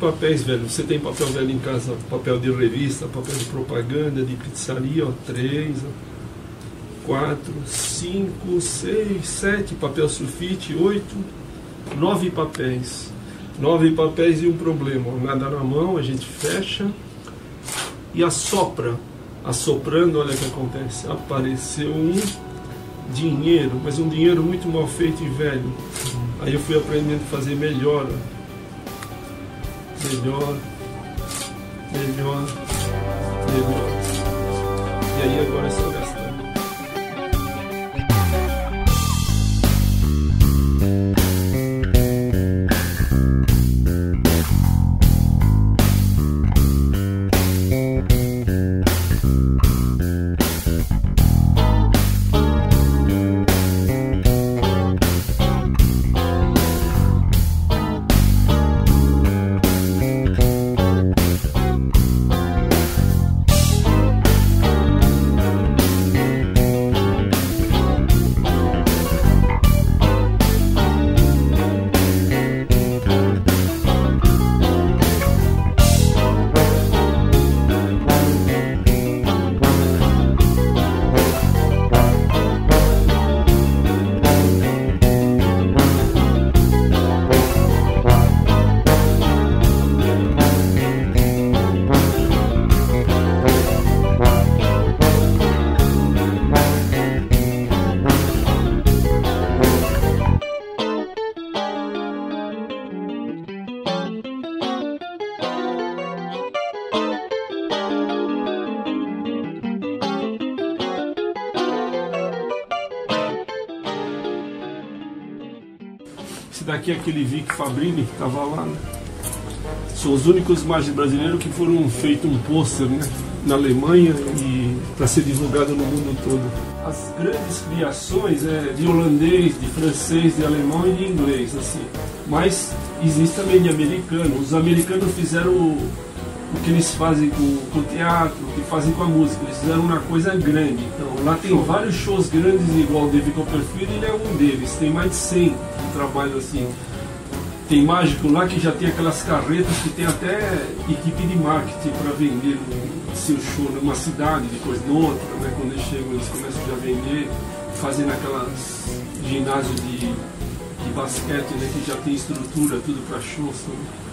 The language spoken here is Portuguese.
papéis velhos. Você tem papel velho em casa? Papel de revista, papel de propaganda, de pizzaria, ó, 3, ó, 4, 5, 6, 7, papel sulfite, 8, 9 papéis. 9 papéis e um problema. Nada na mão, a gente fecha e assopra. Assoprando, olha o que acontece. Apareceu um dinheiro, mas um dinheiro muito mal feito e velho. Aí eu fui aprendendo a fazer melhor. Melhor. E aí agora é só gastar. Esse daqui é aquele Vic Fabrini que estava lá, né? São os únicos imagens brasileiros que foram feito um pôster, né, na Alemanha e para ser divulgado no mundo todo. As grandes criações é de holandês, de francês, de alemão e de inglês, assim. Mas existe também de americano. Os americanos fizeram o que eles fazem com o teatro, o que fazem com a música. Eles fizeram uma coisa grande. Então lá tem vários shows grandes, igual o David Copperfield, ele é um deles. Tem mais de 100 trabalhos assim. Tem mágico lá que já tem aquelas carretas que tem até equipe de marketing para vender o seu show numa cidade, depois noutra, né? Quando eles chegam, eles começam já a vender, fazendo aquelas ginásio de basquete, né? Que já tem estrutura, tudo para shows. Né?